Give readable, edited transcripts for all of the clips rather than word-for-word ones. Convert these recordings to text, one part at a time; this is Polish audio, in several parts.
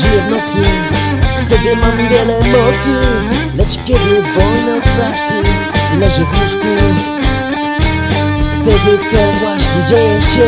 Żyję w nocy, wtedy mam wiele mocy. Lecz kiedy wolny od pracy leżę w łóżku, wtedy to właśnie dzieje się.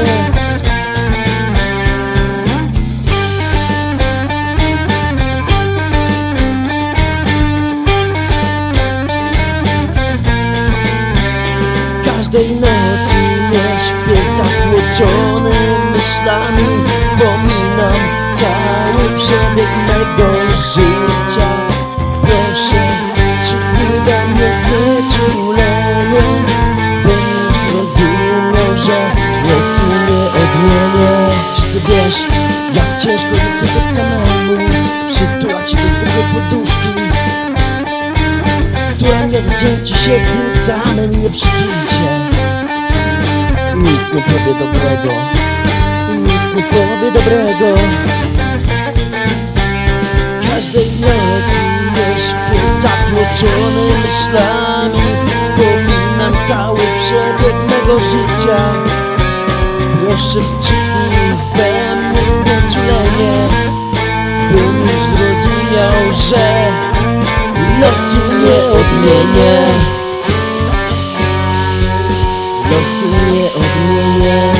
Każdej nocy nie śpię zatłoczony myślami. Wspominam cały przebieg mego życia. Proszę, wstrzygnij we mnie znieczulenie, bym już zrozumiał, że losu nie odmienię. Czy ty wiesz, jak ciężko zasypiać samemu, przytulać się do swojej poduszki, która nie wdzięczy się tym samym, nie przytuli cię. Nic nie powie dobrego, nic nie powie dobrego. Każdej nocy nie śpię zatłoczony myślami. Wspominam cały przebieg mego życia. Proszę, wstrzygnij we mnie znieczulenie, bym już zrozumiał, że losu nie odmienię. Losu nie odmienię.